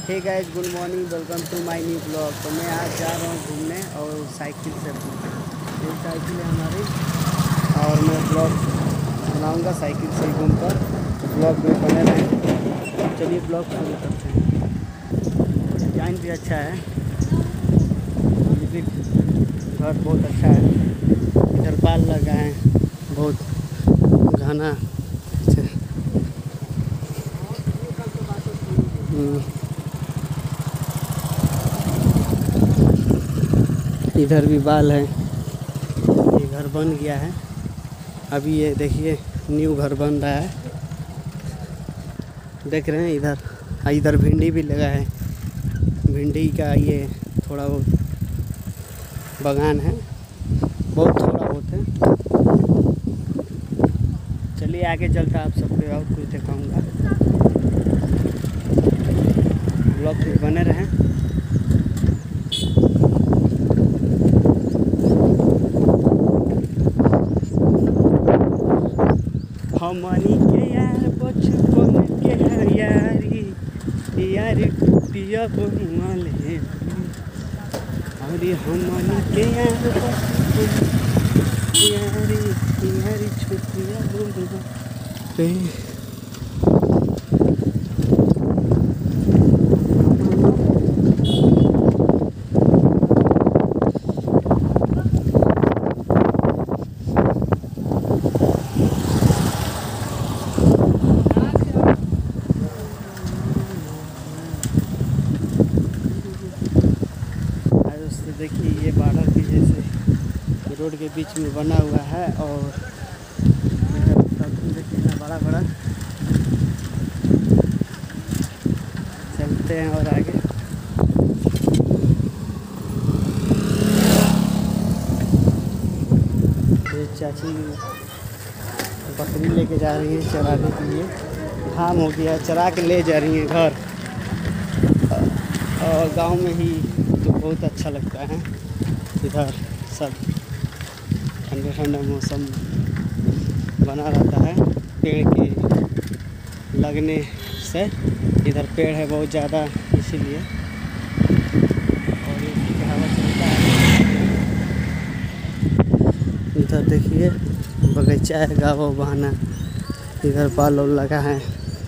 Hey guys, good morning, welcome to my new blog. तो मैं आज जा रहा हूँ घूमने और साइकिल से घूमने। ये साइकिल है हमारी और मैं ब्लॉग बनाऊँगा साइकिल से घूमकर। तो ब्लॉग में बने रहें। चलिए ब्लॉग शुरू करते हैं। डिजाइन भी अच्छा है, ये भी घर बहुत अच्छा है। इधर बाल लगा है बहुत घना। इधर भी बाल है। ये घर बन गया है अभी, ये देखिए न्यू घर बन रहा है, देख रहे हैं। इधर भिंडी भी लगा है। भिंडी का ये थोड़ा बहुत बागान है, बहुत थोड़ा बहुत है। चलिए आगे चलता आप सबको और कुछ दिखाऊंगा। ब्लॉग में बने रहें। हमनी के यार बचपन के यारी यार टूटिया बहुमल है। अरे हमनी के यार बचपन यारी यारी छुटिया बहुमल है। देखिए ये बार्डर के जैसे रोड के बीच में बना हुआ है और देखिए बड़ा बड़ा। चलते हैं और आगे। ये चाची बकरी लेके जा रही है चराने के लिए। धाम हो गया, चरा के ले जा रही है घर। और गांव में ही तो बहुत अच्छा लगता है। इधर सब ठंडा ठंडा मौसम बना रहता है पेड़ के लगने से। इधर पेड़ है बहुत ज़्यादा, इसीलिए। और ये हवा चलता है। इधर देखिए बगीचा है, गाँव बहाना। इधर बाल लगा है।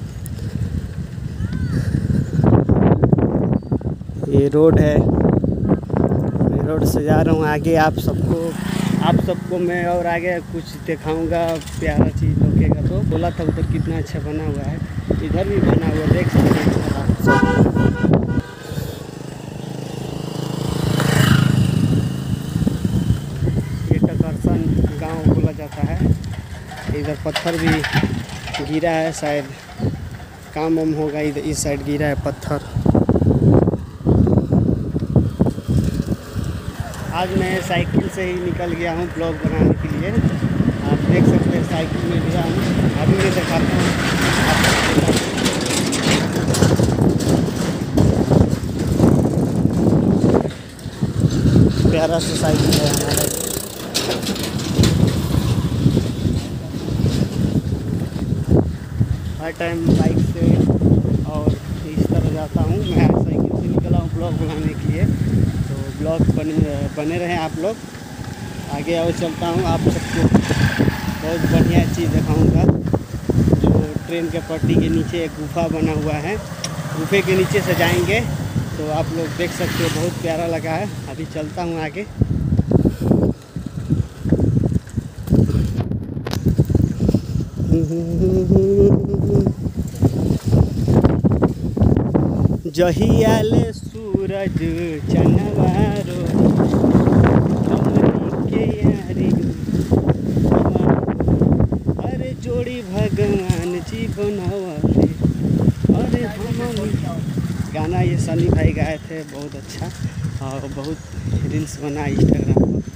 ये रोड है, मैं रोड से जा रहा हूँ आगे। आप सबको मैं और आगे कुछ दिखाऊंगा। प्यारा चीज़ लगेगा तो बोला था उधर कितना अच्छा बना हुआ है। इधर भी बना हुआ है, देख सकते हैं आप सब। ये टकरसन गांव बोला जाता है। इधर पत्थर भी गिरा है, शायद काम वाम होगा। इधर इस साइड गिरा है पत्थर। आज मैं साइकिल से ही निकल गया हूँ ब्लॉग बनाने के लिए। आप देख सकते हैं साइकिल में गया हूँ। अभी मैं दिखाता हूँ। प्यारा सा साइकिल है हमारा। हर टाइम बाइक से और इस तरह जाता हूँ। मैं आज साइकिल से निकला हूँ ब्लॉग बनाने के लिए। तो ब्लॉग बने रहें आप लोग। आगे और चलता हूँ, आप सबको बहुत बढ़िया चीज़ दिखाऊंगा। जो ट्रेन के पटरी के नीचे एक गुफा बना हुआ है, गुफे के नीचे से जाएंगे तो आप लोग देख सकते हो। बहुत प्यारा लगा है। अभी चलता हूँ आगे। जहियाले सूरज चनवारो हमनी के यारी। अरे जोड़ी भगवान जी बनवले। अरे हमनी गाना ये सनी भाई गाए थे, बहुत अच्छा। और बहुत रील्स बना इंस्टाग्राम पर।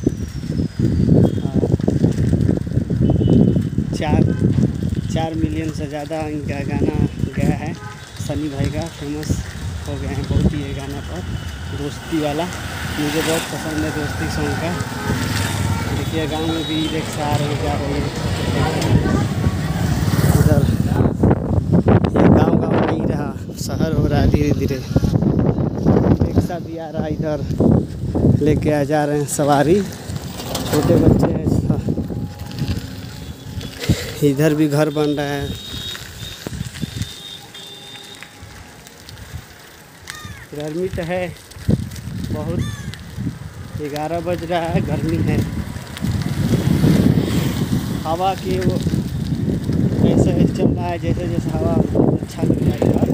4 मिलियन से ज़्यादा इनका गाना गया है। सनी भाई का फेमस हो गया है बहुत ही ये गाना पर। दोस्ती वाला मुझे बहुत पसंद है, दोस्ती सॉन्ग का। देखिए गांव में भी रिक्शा आ रही जा रही है। इधर ये गांव नहीं रहा, शहर हो रहा है धीरे धीरे। बच्चा भी आ रहा है इधर, लेके आ जा रहे हैं सवारी, छोटे बच्चे हैं। इधर भी घर बन रहा है। गर्मी तो है बहुत, 11 बज रहा है, गर्मी है। हवा की वो ऐसे चल रहा है, जैसे जैसे हवा अच्छा लग रहा है इधर।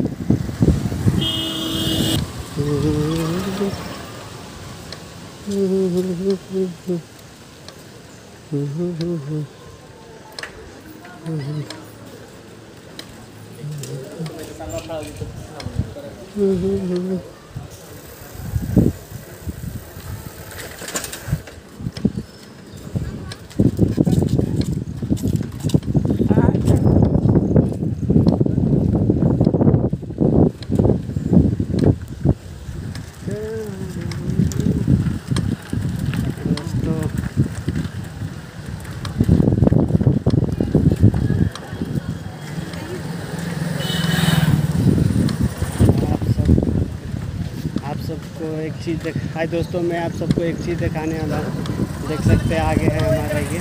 एक चीज़ हाय दोस्तों, मैं आप सबको एक चीज़ दिखाने वाला हूँ। देख सकते हैं आगे है हमारा ये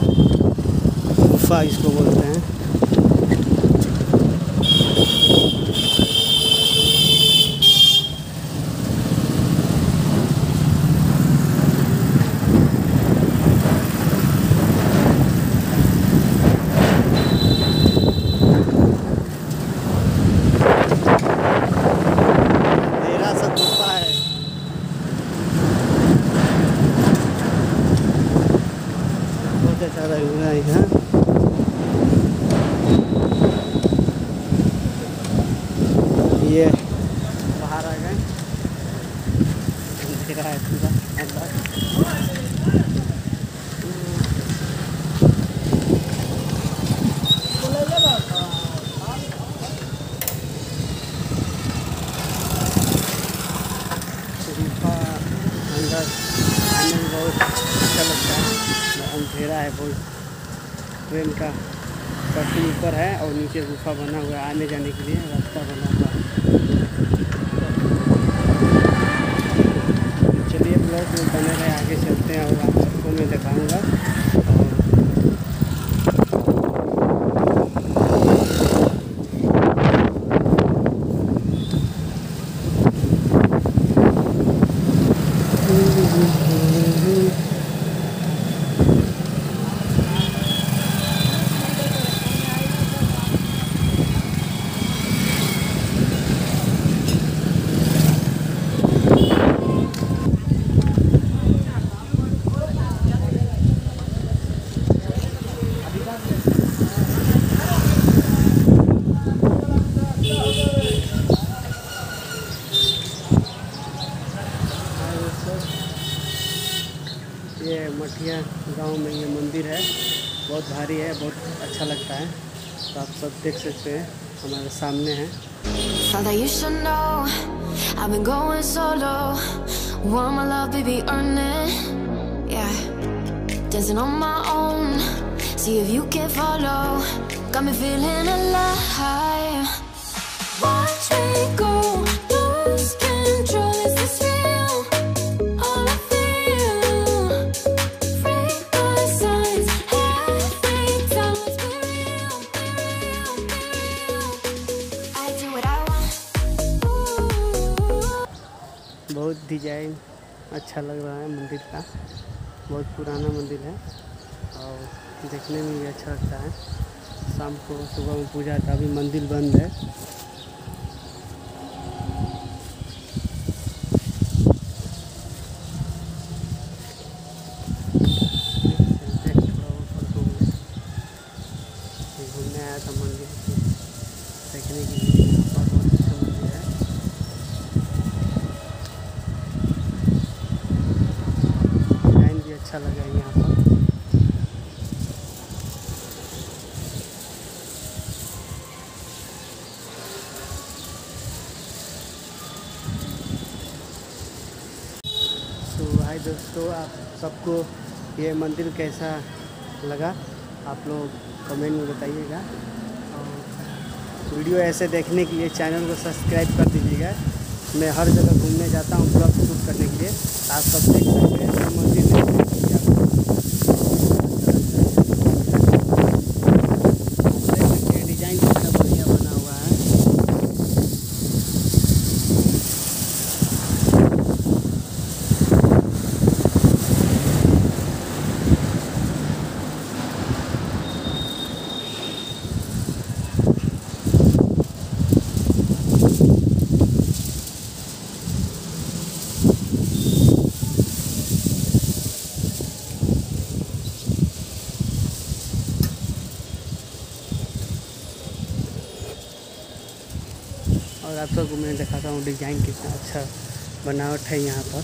गुफा इसको बोलते हैं। अच्छा लग रहा है यहाँ। ये बाहर आ गए, दिख रहा है पूरा अंदर। गुफा अंदर आने में बहुत अच्छा लगता है। अंधेरा है बहुत, ट्रेन का पटरी ऊपर है और नीचे गुफा बना हुआ है, आने जाने के लिए रास्ता बना हुआ है। चलिए ब्लॉग में बने रहे, आगे चलते हैं और आप सबको मैं दिखाऊंगा। ये मठिया गांव में ये मंदिर है, बहुत भारी है, बहुत अच्छा लगता है। तो आप सब देख सकते हैं, हमारे सामने है। Father, you should know I've been going solo. Want my love, baby, earn it. Yeah, dancing on my own. See if you can follow. Got me feeling alive. Watch me go, lose control. Is this real? All I feel. Break my signs. Every time it's be real, be real, be real. I do what I want. Ooh. बहुत design अच्छा लग रहा है मंदिर का, बहुत पुराना मंदिर है और देखने में भी अच्छा लगता है। शाम को सुबह में पूजा था, अभी मंदिर बंद है। घूमने आया था मंदिर देखने के लिए, बहुत अच्छा मंदिर है। डिजाइन भी अच्छा लगा यहाँ पर। हाय दोस्तों, आप सबको ये मंदिर कैसा लगा आप लोग कमेंट में बताइएगा। और वीडियो ऐसे देखने के लिए चैनल को सब्सक्राइब कर दीजिएगा मैं हर जगह घूमने जाता हूँ ब्लॉग शूट करने के लिए। आप सब देख सकते हैं मंदिर डिज़ाइन कितना बढ़िया बना हुआ है। और आप सबको मैं दिखाता हूँ डिज़ाइन कितना अच्छा बनावट है यहाँ पर।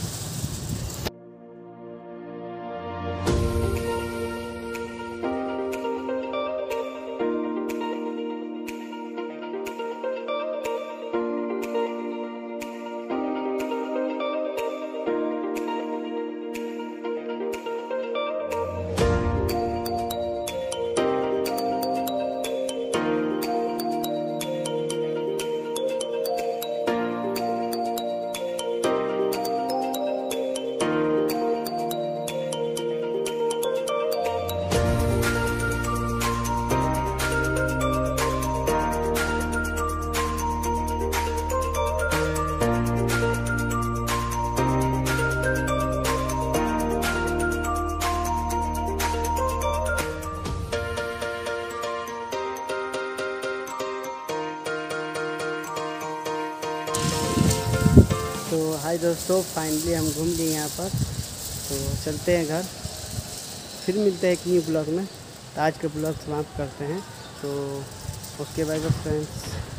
तो हाय दोस्तों, फाइनली हम घूम लिए यहाँ पर। तो चलते हैं घर, फिर मिलते हैं एक न्यू ब्लॉग में। तो आज के ब्लॉग समाप्त करते हैं। तो ओके, बाय बाय फ्रेंड्स।